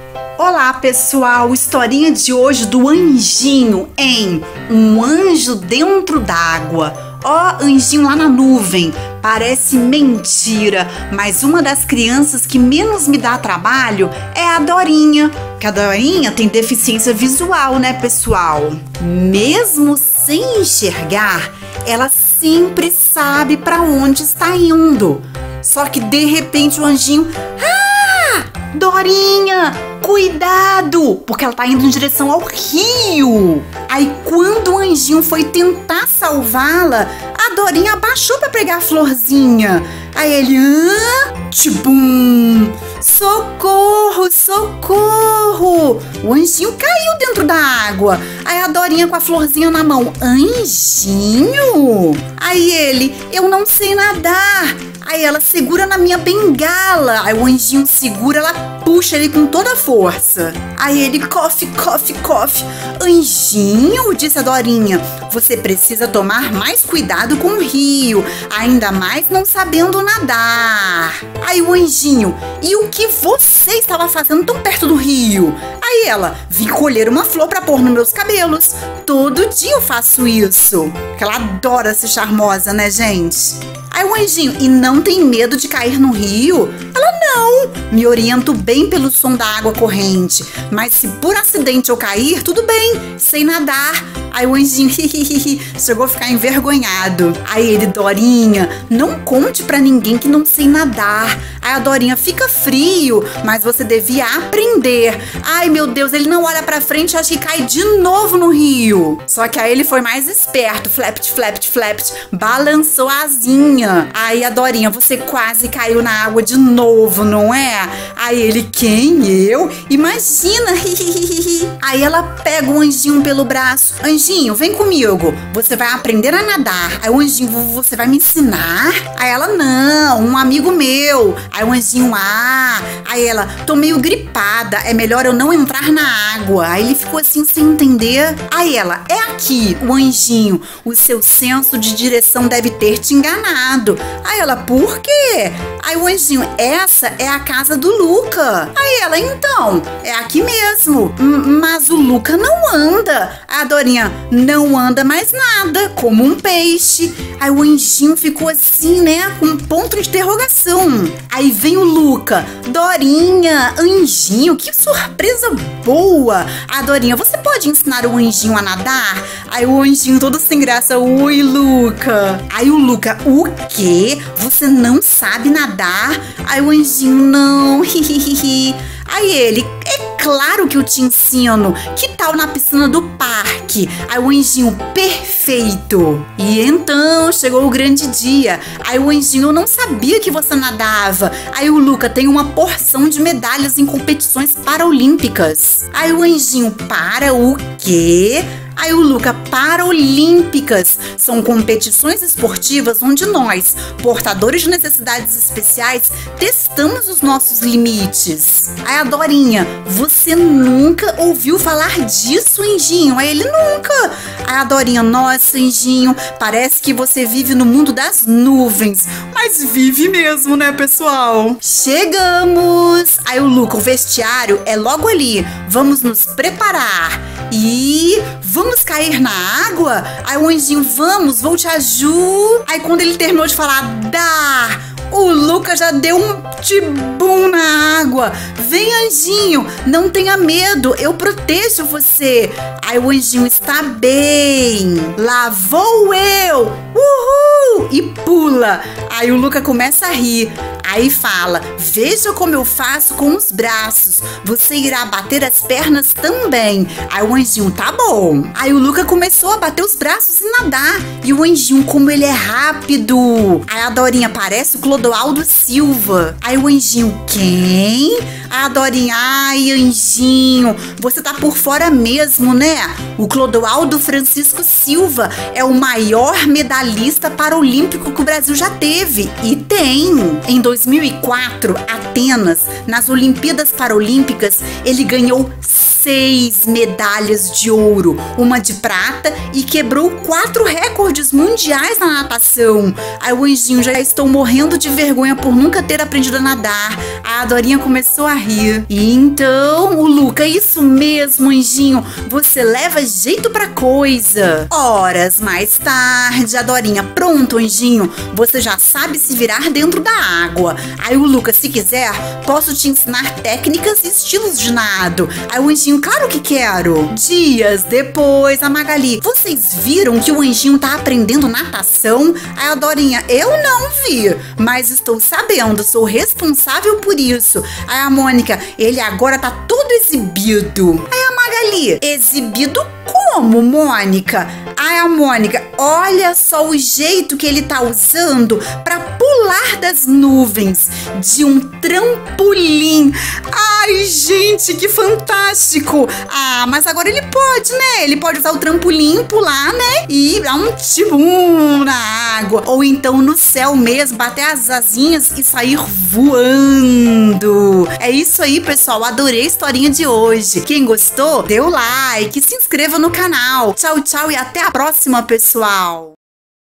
Olá pessoal, historinha de hoje do anjinho em Um Anjo Dentro d'Água. Ó, anjinho lá na nuvem, parece mentira, mas uma das crianças que menos me dá trabalho é a Dorinha. Que a Dorinha tem deficiência visual, né pessoal? Mesmo sem enxergar, ela sempre sabe para onde está indo. Só que de repente o anjinho... Dorinha, cuidado! Porque ela tá indo em direção ao rio. Aí quando o anjinho foi tentar salvá-la, a Dorinha abaixou pra pegar a florzinha. Aí ele... Tchibum! Socorro, socorro! O anjinho caiu dentro da água. Aí a Dorinha com a florzinha na mão. Anjinho? Aí ele... Eu não sei nadar. Aí ela segura na minha bengala. Aí o anjinho segura, ela puxa ele com toda a força. Aí ele cofe, cofe, cofe. Anjinho, disse a Dorinha, você precisa tomar mais cuidado com o rio, ainda mais não sabendo nadar. Aí o anjinho, e o que você estava fazendo tão perto do rio? Aí ela, vim colher uma flor para pôr nos meus cabelos. Todo dia eu faço isso. Porque ela adora ser charmosa, né, gente? Aí o anjinho, e não tem medo de cair no rio? Ela, não, me oriento bem pelo som da água corrente, mas se por acidente eu cair, tudo bem, sei nadar. Aí o anjinho chegou a ficar envergonhado. Aí ele, Dorinha, não conte pra ninguém que não sei nadar. Aí a Dorinha, fica frio, mas você devia aprender. Ai meu Deus, ele não olha pra frente e acha que cai de novo no rio. Só que aí ele foi mais esperto, flapt, flapt, flapt, balançou a asinha. Aí a Dorinha, você quase caiu na água de novo, não é? Aí ele, quem? Eu? Imagina! Aí ela pega o anjinho pelo braço. Anjinho, vem comigo, você vai aprender a nadar. Aí o anjinho, você vai me ensinar? Aí ela, não, um amigo meu. Aí o anjinho, Aí ela, tô meio gripada, é melhor eu não entrar na água. Aí ele ficou assim sem entender. Aí ela, é aqui, o anjinho, o seu senso de direção deve ter te enganado. Aí ela, por quê? Aí o anjinho, essa é a casa do Luca. Aí ela, então, é aqui mesmo. Mas o Luca não anda. A Dorinha, não anda mais nada, como um peixe. Aí o anjinho ficou assim, né, com um ponto de interrogação. Aí vem o Luca, Dorinha, anjinho, que surpresa boa. A Dorinha, você pode ensinar o anjinho a nadar? Aí o anjinho todo sem graça, oi Luca. Aí o Luca, o quê? Você não sabe nadar? Aí o anjinho, não, Aí ele, é claro que eu te ensino. Que tal na piscina do parque? Aí o anjinho, perfeito. E então chegou o grande dia. Aí o anjinho, eu não sabia que você nadava. Aí o Luca, tem uma porção de medalhas em competições paraolímpicas. Aí o anjinho, para o quê? Aí o Luca, paraolímpicas, são competições esportivas onde nós, portadores de necessidades especiais, testamos os nossos limites. Aí a Dorinha, você nunca ouviu falar disso, anjinho? Aí ele, nunca. Aí a Dorinha, nossa, anjinho, parece que você vive no mundo das nuvens. Mas vive mesmo, né, pessoal? Chegamos! Aí o Luca, o vestiário é logo ali, vamos nos preparar. E vamos cair na água? Aí o anjinho, vamos, vou te ajudar. Aí quando ele terminou de falar, o Luca já deu um tibum na água. Vem, anjinho, não tenha medo, eu protejo você. Aí o anjinho, está bem, lá vou eu, uhul, e pula. Aí o Luca começa a rir. Aí fala, veja como eu faço com os braços, você irá bater as pernas também. Aí o anjinho, tá bom. Aí o Luca começou a bater os braços e nadar. E o anjinho, como ele é rápido. Aí a Dorinha, parece o Clodoaldo Silva. Aí o anjinho, quem? A Dorinha, ai anjinho, você tá por fora mesmo, né? O Clodoaldo Francisco Silva é o maior medalhista paralímpico que o Brasil já teve. E tem. Em 2004, Atenas, nas Olimpíadas Paralímpicas, ele ganhou 6 medalhas de ouro, uma de prata e quebrou 4 recordes mundiais na natação. Aí o anjinho: já estou morrendo de vergonha por nunca ter aprendido a nadar. A Dorinha começou a rir. E então, o Luca: isso mesmo, anjinho, você leva jeito pra coisa. Horas mais tarde, a Dorinha: pronto, anjinho, você já sabe se virar dentro da água. Aí o Luca: se quiser, posso te ensinar técnicas e estilos de nado. Aí o anjinho: claro que quero. Dias depois, a Magali: vocês viram que o anjinho tá aprendendo natação? Aí a Dorinha: eu não vi, mas estou sabendo, sou responsável por isso. Aí a Mônica: ele agora tá todo exibido. Aí a Magali: exibido como, Mônica? Aí a Mônica: olha só o jeito que ele tá usando pra pular das nuvens de um trampolim. Ai, gente, que fantástico! Ah, mas agora ele pode, né? Ele pode usar o trampolim, pular, né? E dar um tibum na água. Ou então no céu mesmo, bater as asinhas e sair voando. É isso aí, pessoal. Adorei a historinha de hoje. Quem gostou, dê o like, se inscreva no canal. Tchau, tchau e até a próxima, pessoal!